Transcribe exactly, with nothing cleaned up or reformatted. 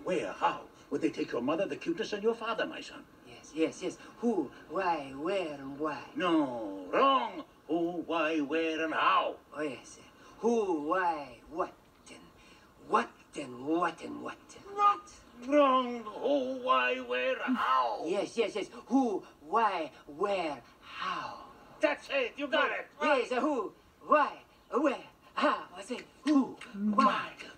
where, how? Would they take your mother, the cuteness, and your father, my son? Yes, yes, yes. Who, why, where, and why? No, wrong. Who, why, where, and how? Oh, yes. Who, why, what, and what, and what, and what, and what? Wrong. Who, why, where, how? Yes, yes, yes. Who, why, where, how? That's it. You got it. Yes, uh, who, why, where, how? I say who, why,